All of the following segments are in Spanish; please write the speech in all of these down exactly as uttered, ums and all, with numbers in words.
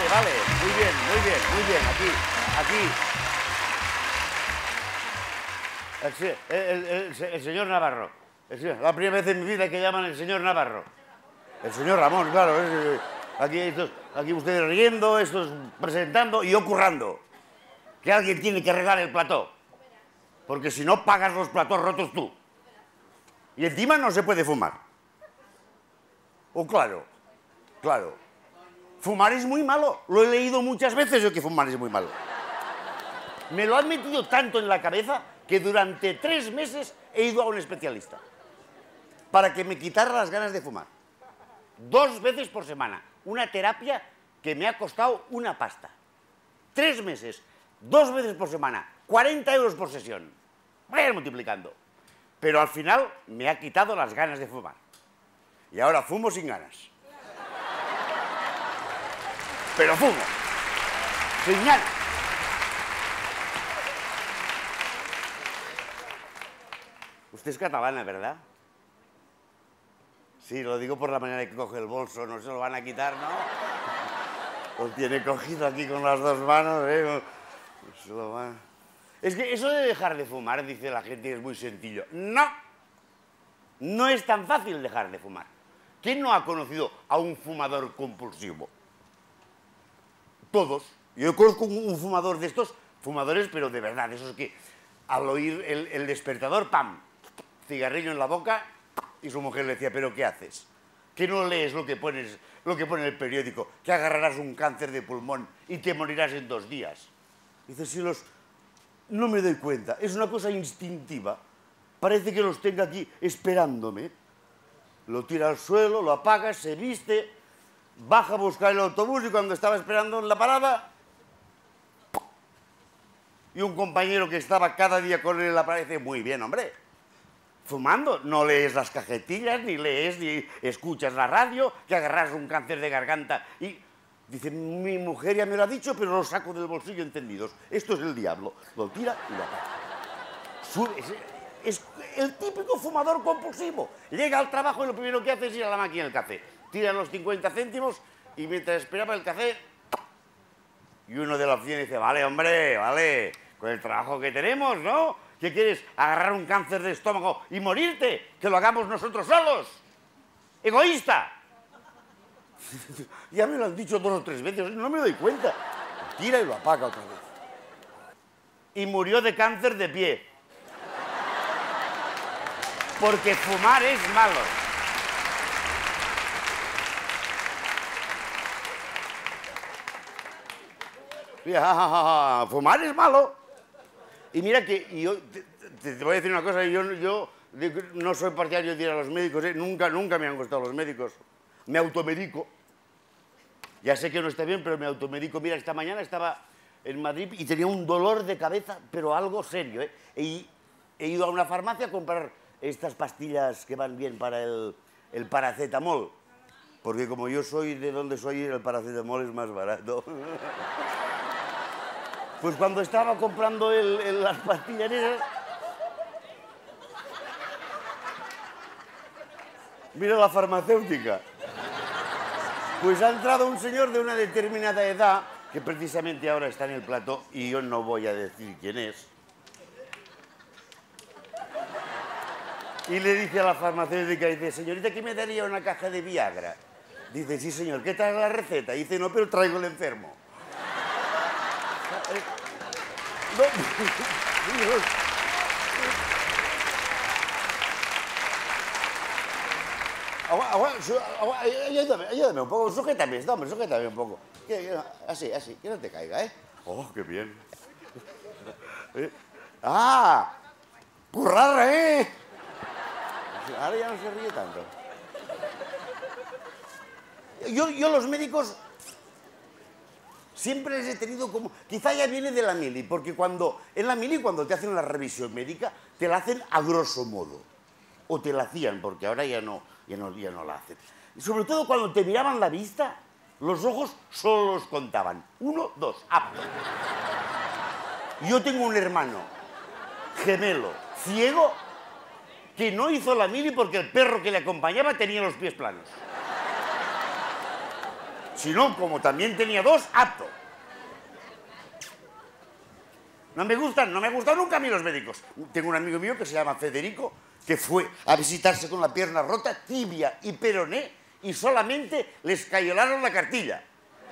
vale. Muy bien, muy bien, muy bien. Aquí, aquí. El, el, el, el señor Navarro. El señor, la primera vez en mi vida que llaman el señor Navarro. El señor Ramón, claro. Aquí, estos, aquí ustedes riendo, estos presentando y yo currando. Que alguien tiene que regar el plató. Porque si no, pagas los platós rotos tú. Y encima no se puede fumar. Oh, claro, claro. Fumar es muy malo. Lo he leído muchas veces yo que fumar es muy malo. Me lo han metido tanto en la cabeza que durante tres meses he ido a un especialista para que me quitara las ganas de fumar. Dos veces por semana. Una terapia que me ha costado una pasta. Tres meses, dos veces por semana, cuarenta euros por sesión. Vayan multiplicando. Pero al final me ha quitado las ganas de fumar. Y ahora fumo sin ganas. Pero fumo. Sin ganas. Usted es catalana, ¿verdad? Sí, lo digo por la manera que coge el bolso. No se lo van a quitar, ¿no? Lo tiene cogido aquí con las dos manos, ¿eh? Se lo van... Es que eso de dejar de fumar, dice la gente, es muy sencillo. ¡No! No es tan fácil dejar de fumar. ¿Quién no ha conocido a un fumador compulsivo? Todos. Yo conozco un fumador de estos, fumadores, pero de verdad, esos que al oír el, el despertador, ¡pam!, cigarrillo en la boca, y su mujer le decía, ¿pero qué haces? ¿Que no lees lo que pones, lo que pone en el periódico? Que agarrarás un cáncer de pulmón y te morirás en dos días. Dice, si los... No me doy cuenta, es una cosa instintiva. Parece que los tenga aquí esperándome. Lo tira al suelo, lo apaga, se viste, baja a buscar el autobús y cuando estaba esperando en la parada... Y un compañero que estaba cada día con él en la parada dice, muy bien, hombre, fumando, no lees las cajetillas, ni lees, ni escuchas la radio, que agarras un cáncer de garganta y... Dice, mi mujer ya me lo ha dicho, pero lo saco del bolsillo entendidos. Esto es el diablo. Lo tira y lo apaga. Sube, es, es el típico fumador compulsivo. Llega al trabajo y lo primero que hace es ir a la máquina del café. Tira los cincuenta céntimos y mientras esperaba el café... Y uno de la oficina dice, vale, hombre, vale, con el trabajo que tenemos, ¿no? ¿Qué quieres? ¿Agarrar un cáncer de estómago y morirte? Que lo hagamos nosotros solos. ¡Egoísta! Ya me lo han dicho dos o tres veces, no me doy cuenta. Tira y lo apaga otra vez. Y murió de cáncer de pie. Porque fumar es malo. Ya, fumar es malo. Y mira que y yo te, te, te voy a decir una cosa, yo, yo no soy partidario de ir a los médicos, ¿eh? Nunca, nunca me han gustado los médicos. Me automedico. Ya sé que no está bien, pero me automedico. Mira, esta mañana estaba en Madrid y tenía un dolor de cabeza, pero algo serio, ¿eh? Y he ido a una farmacia a comprar estas pastillas que van bien para el, el paracetamol. Porque como yo soy de donde soy, el paracetamol es más barato. Pues cuando estaba comprando el, el, las pastillas esas... Mira la farmacéutica. Pues ha entrado un señor de una determinada edad, que precisamente ahora está en el plató, y yo no voy a decir quién es. Y le dice a la farmacéutica, dice, señorita, ¿qué me daría una caja de Viagra? Dice, sí, señor, ¿qué trae la receta? Dice, no, pero traigo el enfermo. No. Ayúdame, ayúdame un poco, sujétame, hombre, sujétame un poco. Así, así, que no te caiga, ¿eh? Oh, qué bien. ¡Ah! ¡Currar, eh! Ahora ya no se ríe tanto. Yo, yo los médicos siempre les he tenido como... Quizá ya viene de la mili, porque cuando en la mili, cuando te hacen la revisión médica, te la hacen a grosso modo. O te la hacían, porque ahora ya no, ya no, ya no la hacen. Y sobre todo cuando te miraban la vista, los ojos solo los contaban. Uno, dos, apto. Yo tengo un hermano gemelo, ciego, que no hizo la mili porque el perro que le acompañaba tenía los pies planos. Si no, como también tenía dos, apto. No me gustan, no me gustan nunca a mí los médicos. Tengo un amigo mío que se llama Federico, que fue a visitarse con la pierna rota, tibia y peroné, y solamente le escayolaron la cartilla.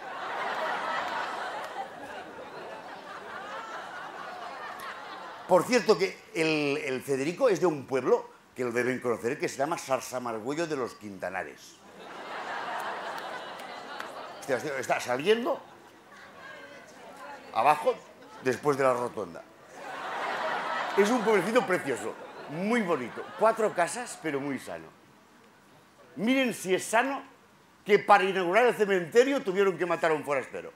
Por cierto, que el, el Federico es de un pueblo que lo deben conocer, que se llama Sarsamargüello de los Quintanares. Hostia, hostia, está saliendo abajo después de la rotonda. Es un pueblecito precioso, muy bonito. Cuatro casas, pero muy sano. Miren si es sano que para inaugurar el cementerio tuvieron que matar a un forastero.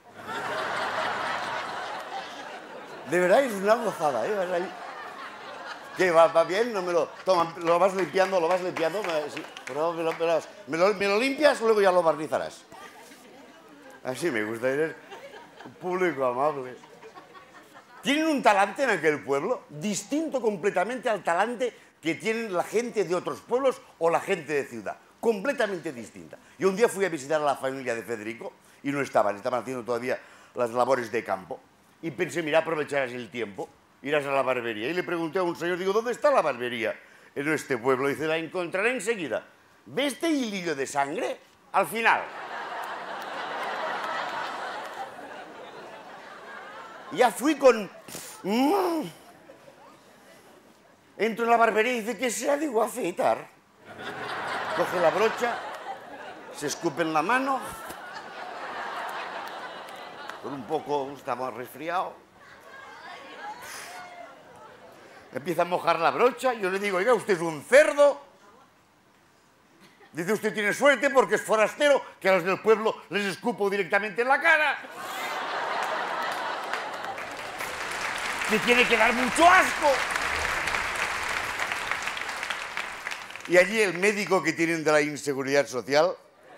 De verdad es una gozada, ¿eh? Vas ahí. ¿Qué? ¿Va, va bien? No me lo... Toma, lo vas limpiando, lo vas limpiando. Me, sí, pero me lo, me, lo, me, lo, me lo limpias, luego ya lo barnizarás. Así me gusta, eres un público amable. Tienen un talante en aquel pueblo distinto completamente al talante que tienen la gente de otros pueblos o la gente de ciudad. Completamente distinta. Yo un día fui a visitar a la familia de Federico y no estaban, estaban haciendo todavía las labores de campo. Y pensé, mira, aprovecharás el tiempo, irás a la barbería. Y le pregunté a un señor, digo, ¿dónde está la barbería en este pueblo? Y dice, la encontraré enseguida. ¿Ve este hilillo de sangre? Al final. Ya fui con... Mm. Entro en la barbería y dice, ¿qué sea? Digo, afeitar. Coge la brocha, se escupe en la mano... Con un poco, estaba resfriado. Empieza a mojar la brocha. Yo le digo, oiga, usted es un cerdo. Dice, usted tiene suerte porque es forastero, que a los del pueblo les escupo directamente en la cara. Que tiene que dar mucho asco. Y allí el médico que tienen de la inseguridad social...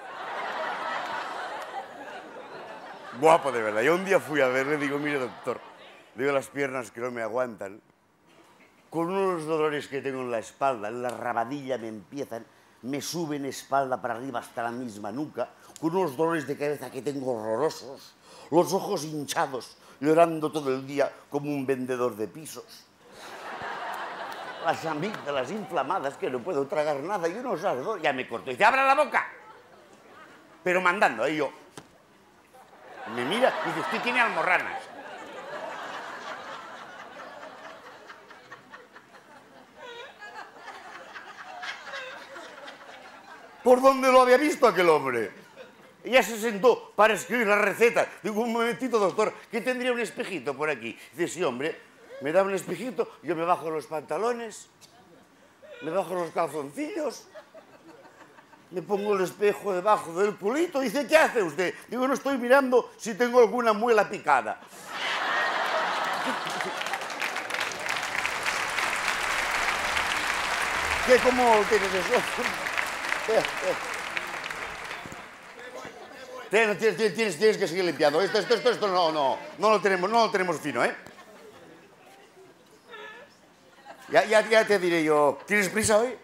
Guapo, de verdad. Yo un día fui a verle y digo, mire, doctor, digo, las piernas que no me aguantan, con unos dolores que tengo en la espalda, en la rabadilla me empiezan, me suben espalda para arriba hasta la misma nuca, con unos dolores de cabeza que tengo horrorosos, los ojos hinchados, llorando todo el día como un vendedor de pisos, las amígdalas inflamadas que no puedo tragar nada y unos ardores, ya me corto. Y dice, abra la boca, pero mandando, ahí yo... Me mira y dice, usted tiene almorranas. ¿Por dónde lo había visto aquel hombre? Ella se sentó para escribir la receta. Digo, un momentito, doctor, ¿qué tendría un espejito por aquí? Dice, sí, hombre, me da un espejito, yo me bajo los pantalones, me bajo los calzoncillos... Me pongo el espejo debajo del culito. Dice, ¿qué hace usted? Digo, no estoy mirando si tengo alguna muela picada. ¿Qué? ¿Cómo tienes eso? Tienes, tienes, tienes, tienes que seguir limpiando. Esto, esto, esto, esto no, no, no lo tenemos, no lo tenemos fino, ¿eh? Ya, ya, ya te diré yo. ¿Tienes prisa hoy?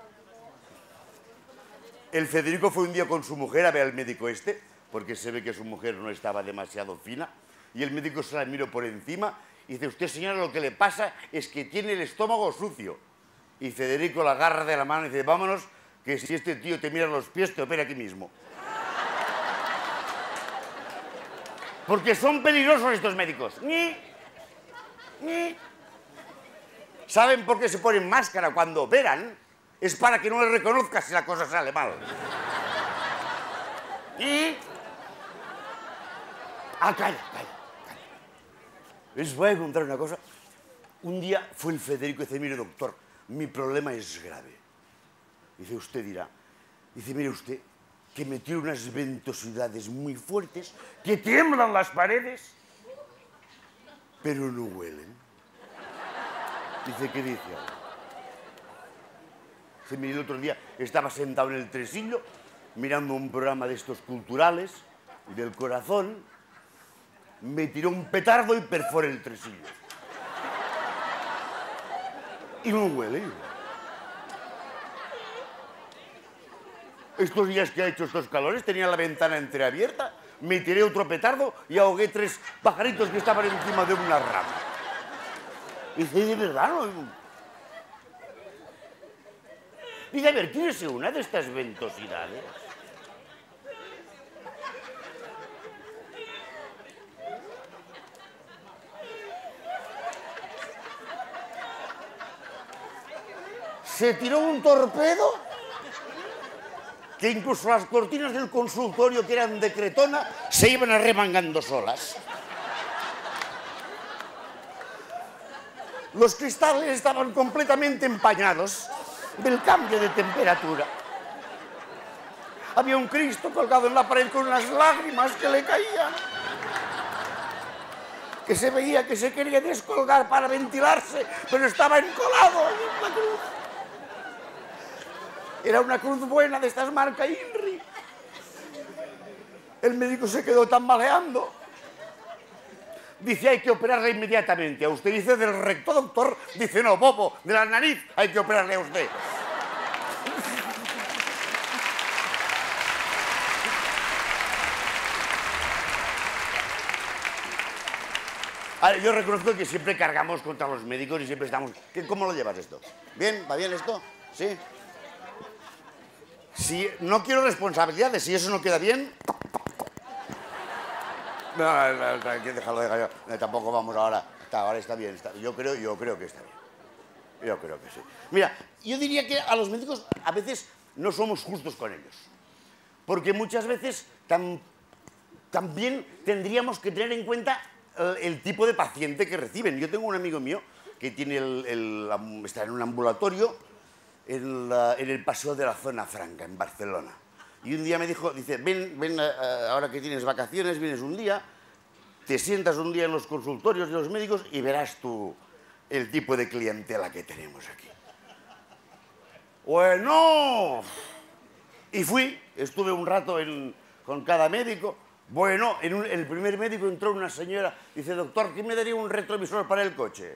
El Federico fue un día con su mujer a ver al médico este, porque se ve que su mujer no estaba demasiado fina, y el médico se la miró por encima y dice, usted, señora, lo que le pasa es que tiene el estómago sucio. Y Federico la agarra de la mano y dice, vámonos, que si este tío te mira los pies, te opera aquí mismo. Porque son peligrosos estos médicos. Ni, ni. ¿Saben por qué se ponen máscara cuando operan? Es para que no le reconozcas si la cosa sale mal. Y... Ah, calla, calla, calla. Les voy a contar una cosa. Un día fue el Federico y dice, mire, doctor, mi problema es grave. Dice, usted dirá. Dice, mire usted, que me tiene unas ventosidades muy fuertes, que tiemblan las paredes, pero no huelen. Dice, ¿qué dice ahora? El otro día estaba sentado en el tresillo mirando un programa de estos culturales del corazón, me tiró un petardo y perforé el tresillo. Y no huele. Estos días que ha hecho estos calores tenía la ventana entreabierta me tiré otro petardo y ahogué tres pajaritos que estaban encima de una rama. Y dice, de verdad, no. Dice, a ver, tírese una de estas ventosidades. Se tiró un torpedo que incluso las cortinas del consultorio, que eran de cretona, se iban arremangando solas. Los cristales estaban completamente empañados del cambio de temperatura. Había un Cristo colgado en la pared con unas lágrimas que le caían, que se veía que se quería descolgar para ventilarse, pero estaba encolado en la cruz. Era una cruz buena de estas marca INRI. El médico se quedó tambaleando. Dice, hay que operarle inmediatamente. A usted dice del recto, doctor. Dice, no, bobo, de la nariz hay que operarle a usted. A ver, yo reconozco que siempre cargamos contra los médicos y siempre estamos... ¿Cómo lo llevas esto? ¿Bien? ¿Va bien esto? ¿Sí? Si no quiero responsabilidades, si eso no queda bien... No, no, no, hay que dejarlo, dejarlo. No, tampoco vamos ahora. Está, ahora está bien. Está, yo, creo, yo creo que está bien. Yo creo que sí. Mira, yo diría que a los médicos a veces no somos justos con ellos. Porque muchas veces tam, también tendríamos que tener en cuenta el, el tipo de paciente que reciben. Yo tengo un amigo mío que tiene el, el, está en un ambulatorio en, la, en el paseo de la Zona Franca, en Barcelona. Y un día me dijo, dice, ven, ven, ahora que tienes vacaciones, vienes un día, te sientas un día en los consultorios de los médicos y verás tú el tipo de clientela que tenemos aquí. Bueno, y fui, estuve un rato en, con cada médico. Bueno, en un, el primer médico entró una señora, dice, doctor, ¿quién me daría un retrovisor para el coche?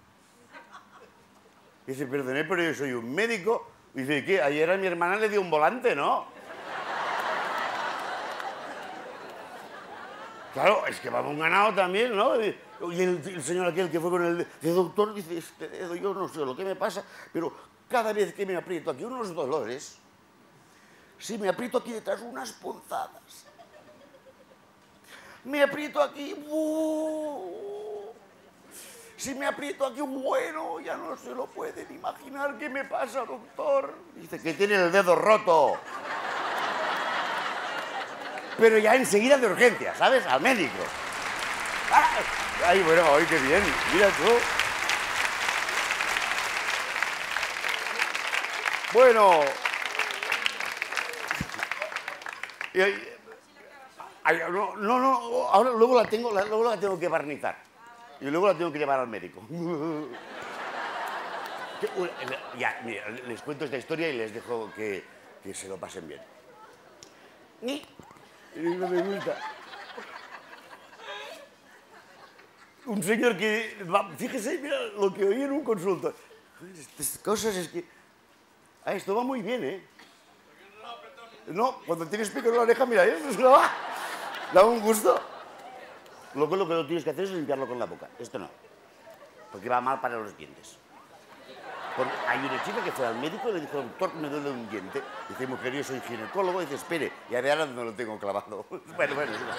Dice, perdone, pero yo soy un médico. Dice, ¿qué? Ayer a mi hermana le dio un volante, ¿no? Claro, es que va un ganado también, ¿no? Y el, el señor aquel que fue con el, el doctor dice, este dedo, yo no sé lo que me pasa, pero cada vez que me aprieto aquí unos dolores, si me aprieto aquí detrás unas punzadas, me aprieto aquí, ¡buh! Si me aprieto aquí, bueno, ya no se lo pueden imaginar qué me pasa, doctor. Dice que tiene el dedo roto. Pero ya enseguida de urgencia, ¿sabes? Al médico. Ay, bueno, ay, qué bien. Mira tú. Bueno. Ay, no, no, no, ahora luego la tengo, luego la tengo que barnizar. Y luego la tengo que llevar al médico. Ya, mira, les cuento esta historia y les dejo que, que se lo pasen bien. Ni... No me gusta. Un señor que... Fíjese, mira lo que oí en un consultorio. Estas cosas es que... Ah, esto va muy bien, ¿eh? No, cuando tienes pico en la oreja, mira, eso da, da un gusto. Luego lo que lo tienes que hacer es limpiarlo con la boca. Esto no. Porque va mal para los dientes. Porque hay una chica que fue al médico y le dijo, doctor, me duele un diente. Dice, mujer, yo soy ginecólogo. Dice, espere, y a ver ahora no lo tengo clavado. Bueno, bueno. Sí.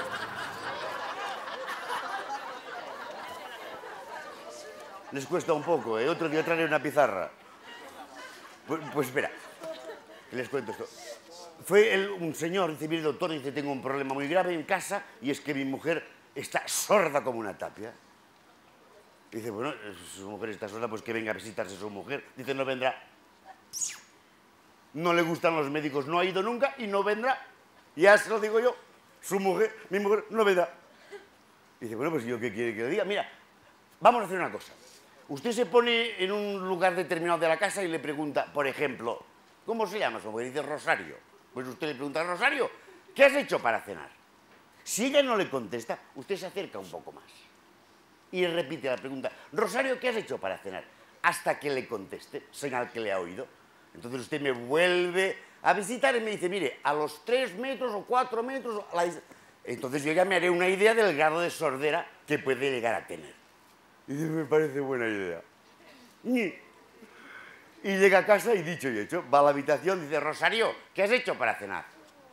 Les cuesta un poco, ¿eh? Otro día traeré una pizarra. Pues, pues espera, les cuento esto. Fue el, un señor, dice, mire, doctor, dice, tengo un problema muy grave en casa y es que mi mujer está sorda como una tapia. Dice, bueno, su mujer está sola, pues que venga a visitarse su mujer. Dice, no vendrá. No le gustan los médicos, no ha ido nunca y no vendrá. Ya se lo digo yo, su mujer, mi mujer, no vendrá. Dice, bueno, pues yo qué quiere que le diga. Mira, vamos a hacer una cosa. Usted se pone en un lugar determinado de la casa y le pregunta, por ejemplo, ¿cómo se llama su mujer? Dice, Rosario. Pues usted le pregunta, Rosario, ¿qué has hecho para cenar? Si ella no le contesta, usted se acerca un poco más. Y repite la pregunta, Rosario, ¿qué has hecho para cenar? Hasta que le conteste, señal que le ha oído. Entonces usted me vuelve a visitar y me dice, mire, a los tres metros o cuatro metros, la, Entonces yo ya me haré una idea del grado de sordera que puede llegar a tener. Y dice, me parece buena idea. Y llega a casa y dicho y hecho, va a la habitación y dice, Rosario, ¿qué has hecho para cenar?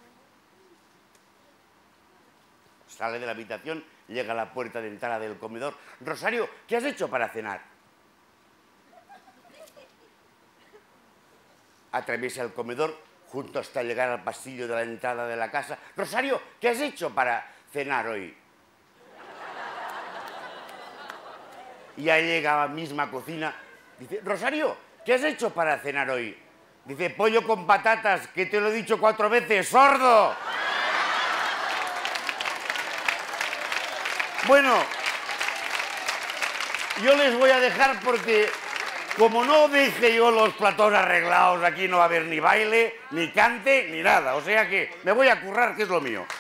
Sale de la habitación, llega a la puerta de entrada del comedor. Rosario, ¿qué has hecho para cenar? Atraviesa el comedor, junto hasta llegar al pasillo de la entrada de la casa. Rosario, ¿qué has hecho para cenar hoy? Y ahí llega a la misma cocina. Dice, Rosario, ¿qué has hecho para cenar hoy? Dice, pollo con patatas, que te lo he dicho cuatro veces, ¡sordo! Bueno, yo les voy a dejar porque como no deje yo los platós arreglados, aquí no va a haber ni baile, ni cante, ni nada. O sea que me voy a currar, que es lo mío.